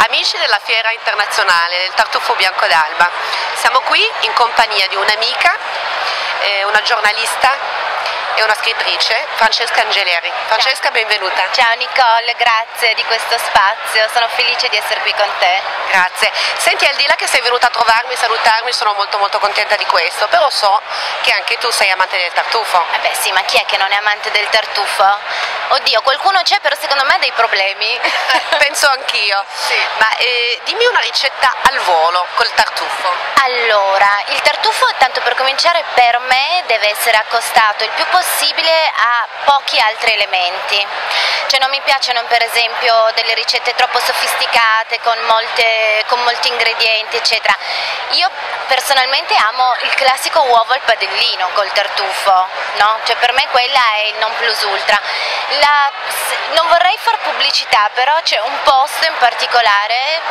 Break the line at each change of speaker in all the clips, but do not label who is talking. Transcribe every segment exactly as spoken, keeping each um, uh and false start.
Amici della Fiera Internazionale del Tartufo Bianco d'Alba, siamo qui in compagnia di un'amica, eh, una giornalista e una scrittrice, Francesca Angeleri. Francesca, ciao. Benvenuta.
Ciao Nicole, grazie di questo spazio, sono felice di essere qui con te.
Grazie. Senti, al di là che sei venuta a trovarmi, salutarmi, sono molto molto contenta di questo, però so che anche tu sei amante del tartufo.
Eh beh sì, ma chi è che non è amante del tartufo? Oddio, qualcuno c'è, però secondo me ha dei problemi.
Penso anch'io.
Sì.
Ma eh, dimmi una ricetta al volo col tartufo.
Allora, il tartufo, tanto per cominciare, per me deve essere accostato il più possibile a pochi altri elementi. Cioè non mi piacciono per esempio delle ricette troppo sofisticate con, molte, con molti ingredienti eccetera. Io personalmente amo il classico uovo al padellino col tartufo, no? Cioè per me quella è il non plus ultra. La, non vorrei far pubblicità, però c'è un posto in particolare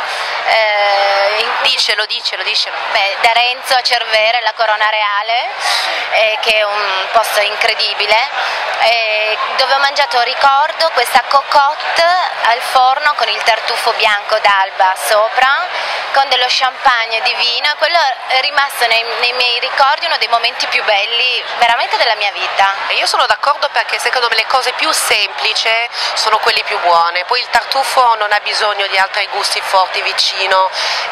eh, in cui,
dicelo, dicelo, dicelo.
Beh, da Renzo a Cervere, la Corona Reale, eh, che è un posto incredibile, eh, dove ho mangiato, ricordo, questa cocotte al forno con il tartufo bianco d'Alba sopra, con dello champagne di vino. Quello è rimasto nei, nei miei ricordi uno dei momenti più belli veramente della mia vita.
E io sono d'accordo, perché secondo me le cose più semplici sono quelle più buone. Poi il tartufo non ha bisogno di altri gusti forti vicino.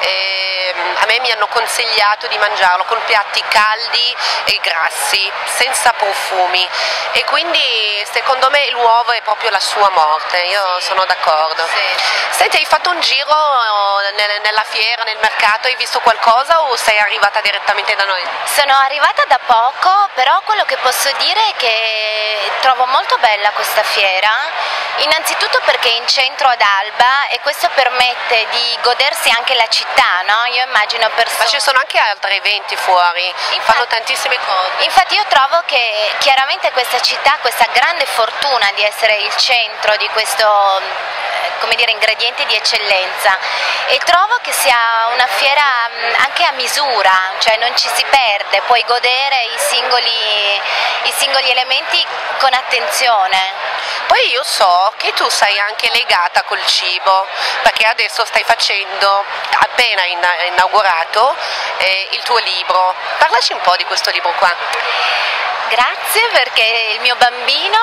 E a me mi hanno consigliato di mangiarlo con piatti caldi e grassi, senza profumi, e quindi secondo me l'uovo è proprio la sua morte. Io sono d'accordo.
Sì.
Senti, hai fatto un giro nella fiera, nel mercato, hai visto qualcosa o sei arrivata direttamente da noi?
Sono arrivata da poco, però quello che posso dire è che trovo molto bella questa fiera, innanzitutto perché è in centro ad Alba e questo permette di godersi anche la città, no? Io immagino persone...
Ma ci sono anche altri eventi fuori, infatti, fanno tantissime cose.
Infatti io trovo che chiaramente questa città ha questa grande fortuna di essere il centro di questo, come dire, ingrediente di eccellenza, e trovo che sia una fiera anche a misura, cioè non ci si perde, puoi godere i singoli, i singoli elementi con attenzione.
Poi io so che tu sei anche legata col cibo, perché adesso stai facendo, appena inaugurato, eh, il tuo libro. Parlaci un po' di questo libro qua.
Grazie, perché il mio bambino,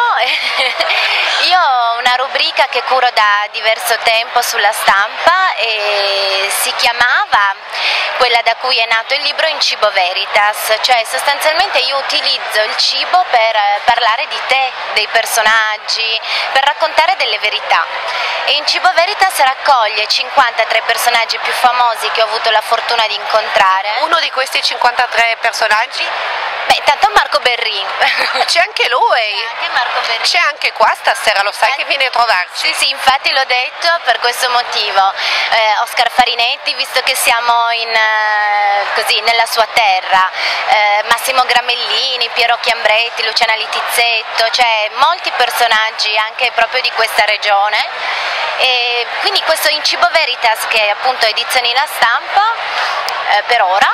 io ho una rubrica che curo da diverso tempo sulla Stampa e si chiamava, quella da cui è nato il libro, In Cibo Veritas, cioè sostanzialmente io utilizzo il cibo per parlare di te, dei personaggi, per raccontare delle verità. E In Cibo Veritas raccoglie cinquantatré personaggi più famosi che ho avuto la fortuna di incontrare.
Uno di questi cinquantatré personaggi?
Beh, tanto Marco Berrin.
C'è anche lui.
C'è anche Marco Berrin.
C'è anche qua stasera, lo sai, eh, che viene a trovarci?
Sì, sì, infatti l'ho detto per questo motivo. Eh, Oscar Farinetti, visto che siamo in, eh, così, nella sua terra, eh, Massimo Gramellini, Piero Chiambretti, Luciana Littizzetto, cioè molti personaggi anche proprio di questa regione. E quindi questo In Cibo Veritas, che è appunto edizioni La Stampa, eh, per ora,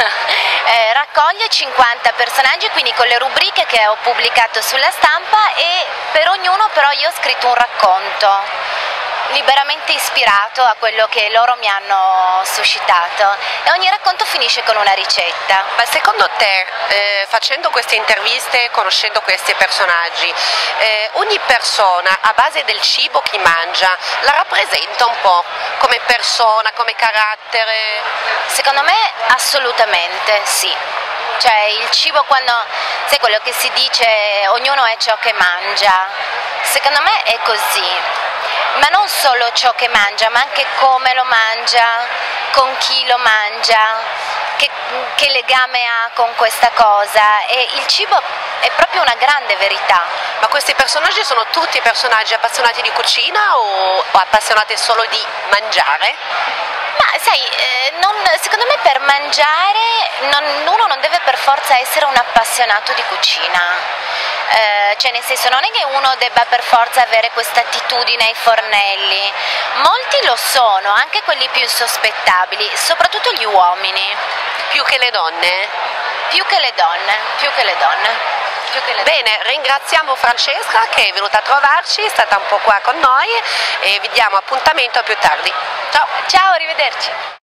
eh, raccoglie cinquanta personaggi, quindi con le rubriche che ho pubblicato sulla Stampa, e per ognuno però io ho scritto un racconto liberamente ispirato a quello che loro mi hanno suscitato, e ogni racconto finisce con una ricetta.
Ma secondo te, eh, facendo queste interviste, conoscendo questi personaggi, eh, ogni persona a base del cibo che mangia la rappresenta un po' come persona, come carattere?
Secondo me assolutamente sì. Cioè il cibo, quando, sai quello che si dice, ognuno è ciò che mangia, secondo me è così. Ma non solo ciò che mangia, ma anche come lo mangia, con chi lo mangia, che, che legame ha con questa cosa, e il cibo è proprio una grande verità.
Ma questi personaggi sono tutti personaggi appassionati di cucina o appassionati solo di mangiare?
Ma sai, eh, non, secondo me per mangiare non, uno non deve per forza essere un appassionato di cucina. Eh, cioè nel senso, non è che uno debba per forza avere questa attitudine ai fornelli, molti lo sono, anche quelli più insospettabili, soprattutto gli uomini.
Più che le donne?
Più che le donne, più che le donne. più che la
Bene, ringraziamo Francesca che è venuta a trovarci, è stata un po' qua con noi e vi diamo appuntamento a più tardi. Ciao!
Ciao, arrivederci!